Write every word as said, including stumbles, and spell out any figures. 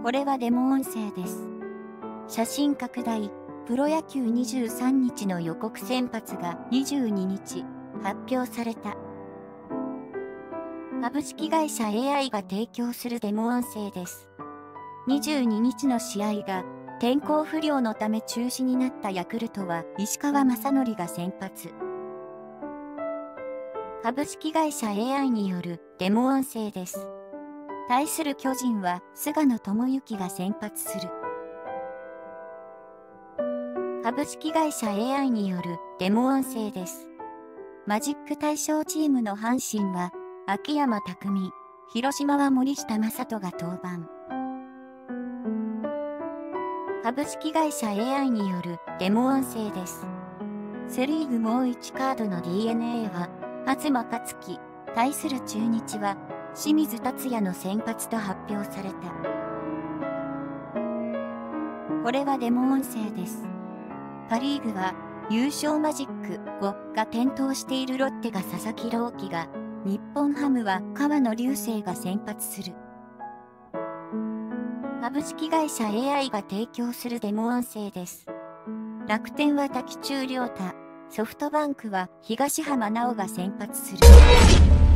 これはデモ音声です。写真拡大、プロ野球にじゅうさんにちの予告先発がにじゅうににち発表された。株式会社 エーアイ が提供するデモ音声です。にじゅうににちの試合が天候不良のため中止になったヤクルトは石川雅規が先発。株式会社 エーアイ によるデモ音声です。対する巨人は菅野智之が先発する。株式会社 エーアイ によるデモ音声です。マジック対象チームの阪神は秋山拓、広島は森下暢人が登板。株式会社 エーアイ によるデモ音声です。セリーグもういちカードの ディーエヌエー は東克樹、対する中日は清水達也の先発と発表された。これはデモ音声です。パ・リーグは優勝マジックごが点灯しているロッテが佐々木朗希が、日本ハムは河野竜星が先発する。株式会社 エーアイ が提供するデモ音声です。楽天は滝中亮太、ソフトバンクは東浜直が先発する。